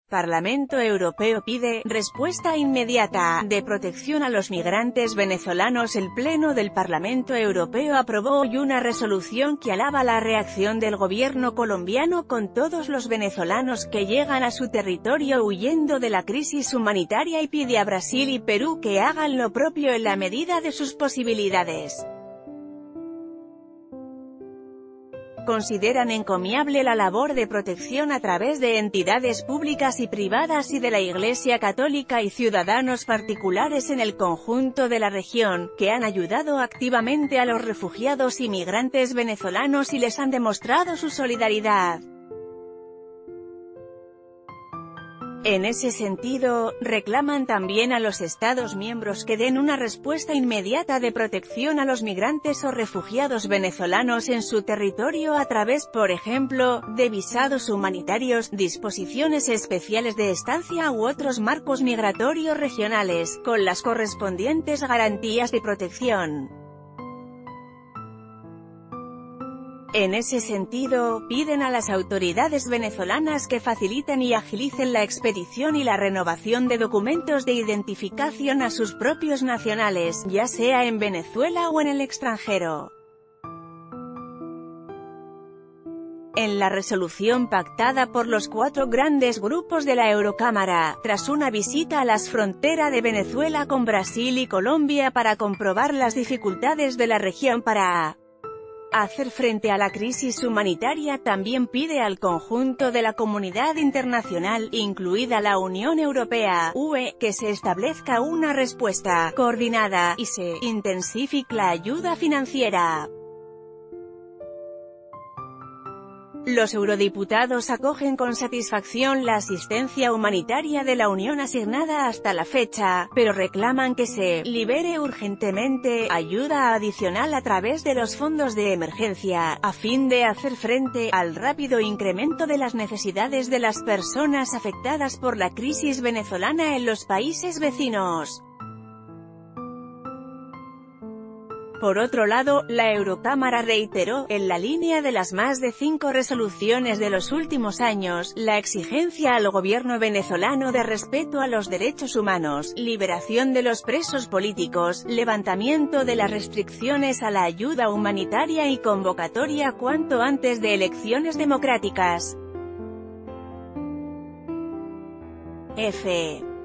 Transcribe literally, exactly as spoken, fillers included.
Parlamento Europeo pide «respuesta inmediata» de protección a los migrantes venezolanos. El Pleno del Parlamento Europeo aprobó hoy una resolución que alaba la reacción del gobierno colombiano con todos los venezolanos que llegan a su territorio huyendo de la crisis humanitaria y pide a Brasil y Perú que hagan lo propio en la medida de sus posibilidades. Consideran encomiable la labor de protección a través de entidades públicas y privadas y de la Iglesia Católica y ciudadanos particulares en el conjunto de la región, que han ayudado activamente a los refugiados y migrantes venezolanos y les han demostrado su solidaridad. En ese sentido, reclaman también a los Estados miembros que den una respuesta inmediata de protección a los migrantes o refugiados venezolanos en su territorio a través, por ejemplo, de visados humanitarios, disposiciones especiales de estancia u otros marcos migratorios regionales, con las correspondientes garantías de protección. En ese sentido, piden a las autoridades venezolanas que faciliten y agilicen la expedición y la renovación de documentos de identificación a sus propios nacionales, ya sea en Venezuela o en el extranjero. En la resolución pactada por los cuatro grandes grupos de la Eurocámara, tras una visita a las fronteras de Venezuela con Brasil y Colombia para comprobar las dificultades de la región para hacer frente a la crisis humanitaria, también pide al conjunto de la comunidad internacional, incluida la Unión Europea, U E, que se establezca una respuesta coordinada, y se intensifique la ayuda financiera. Los eurodiputados acogen con satisfacción la asistencia humanitaria de la Unión asignada hasta la fecha, pero reclaman que se libere urgentemente ayuda adicional a través de los fondos de emergencia, a fin de hacer frente al rápido incremento de las necesidades de las personas afectadas por la crisis venezolana en los países vecinos. Por otro lado, la Eurocámara reiteró, en la línea de las más de cinco resoluciones de los últimos años, la exigencia al gobierno venezolano de respeto a los derechos humanos, liberación de los presos políticos, levantamiento de las restricciones a la ayuda humanitaria y convocatoria cuanto antes de elecciones democráticas. F.